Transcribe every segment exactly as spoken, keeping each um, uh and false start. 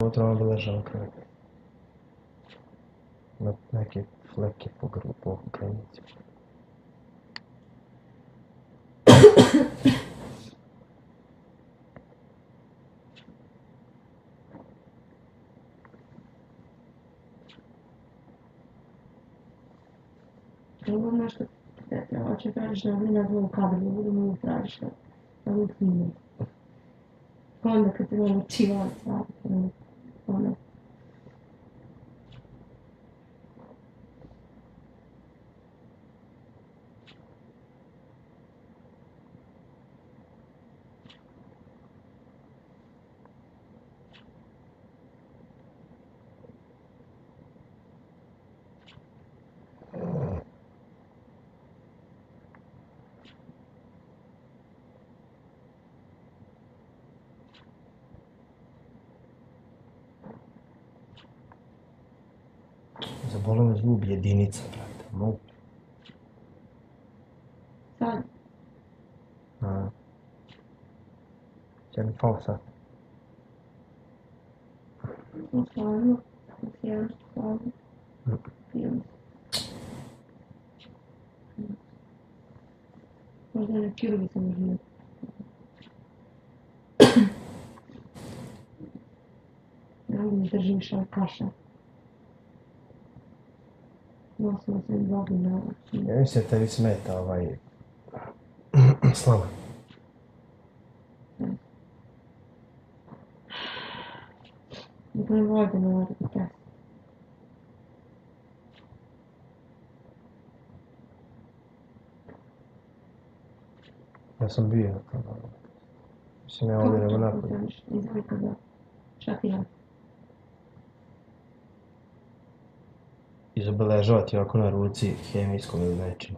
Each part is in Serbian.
unutra onda ležao kraj. Na neke fleke po grlu, po krajnici. Ovo nešto, hoće tražiš na vrina dvoju kadru, budemo ovo tražiš na ovu knjigu. Onda kad te ono čila stvari, ono. Zabolo me zub jedinica, brate, mogu. Sad? A. Će mi pao sad? U stvarno, u stvarno, stvarno. Film. Možda na kirurgi sam uživio. Ja mi držim šal kaša. Nosila sam dva gunara. Ja mislim da tebi smeta ovaj... slama. Dok ne vode na vrati test. Ja sam bio na tamo. Mislim, ja ovdje nego napolje. Kako to izgleda da šatira? Izobeležavati ovako na ruci hemijskom ili nečim.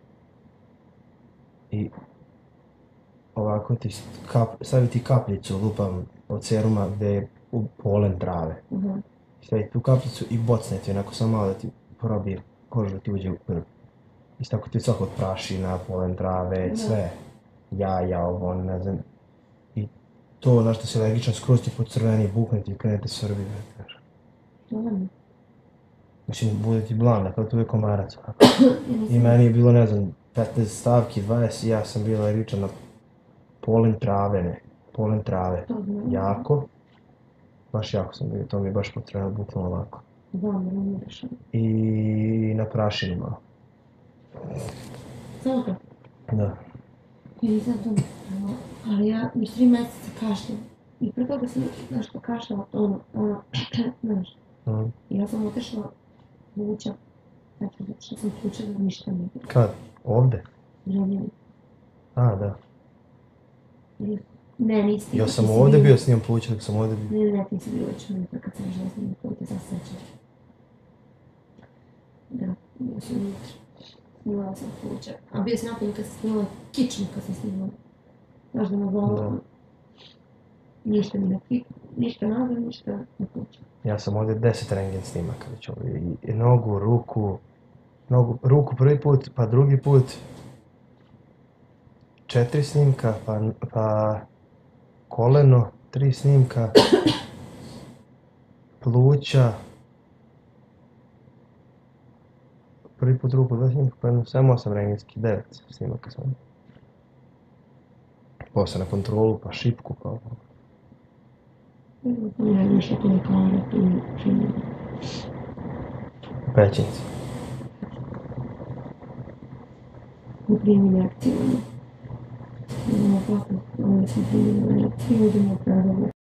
I ovako ti kap, staviti kapljicu, lupam, od seruma gdje je u polen trave. Uh-huh. Staviti tu kapljicu i bocneti onako samo malo da ti probije kožu da ti uđe u krv. I tako ti svako od prašina, polen trave, sve. Jaja, ovo, ne znam. I to na što si alergičan skroz ti pocrveni, bukne ti i krene te srbi. Dobro. Mislim, bude ti blana, kao tu je komarac. I meni je bilo, ne znam, petnaest stavki, dvadeset, i ja sam bio alergičan na polen trave, ne. Polen trave. Jako. Baš jako sam bio, to mi je baš potrebno, buknulo ovako. Znam, ne umiraš. I na prašinu malo. Samo to? Da. Ja nisam to mislila, ali ja već tri mjeseca kašljam. I pre toga sam nešto kašljala, ono, ono, znaš. Mm. I ja sam otešla pluća. Znači, zato što sam pluća da ništa ne bilo. Kad? Ovde? Željeni. A, da. Ne, nisi. Ja sam ovdje bio s njom pluća, dok sam ovdje bio. Ne, ne, ti si bio već minuta kad sam žela s njim pluća, sad sećam. Da, bio sam unutra. Snimala sam pluća. A bio sam napolje kad sam snimala kičmu kad sam snimala. Znaš da me volila. Ništa mi na kičmu, ništa nazad, ništa na pluća. Ja sam ovdje deset rengen snimaka već ovdje. I, i nogu, ruku, nogu, ruku prvi put, pa drugi put. Četiri snimka, pa, pa koleno, tri snimka. Pluća. Prvi put ruku, dva snimka, pa jedno, samo osam rengenski, devet snimaka sam. Posle na kontrolu, pa šipku, pa ovo. Ja imaš oko lekara, tu čini. U pećnici. U primjeni akcije, ono. Imamo posle, onda sam primjeni akcije, idemo u predobu.